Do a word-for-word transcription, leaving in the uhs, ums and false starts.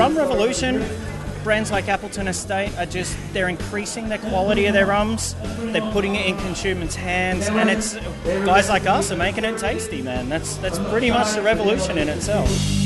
rum revolution, brands like Appleton Estate are just, they're increasing the quality of their rums. They're putting it in consumers' hands, and it's guys like us are making it tasty, man. That's that's pretty much the revolution in itself.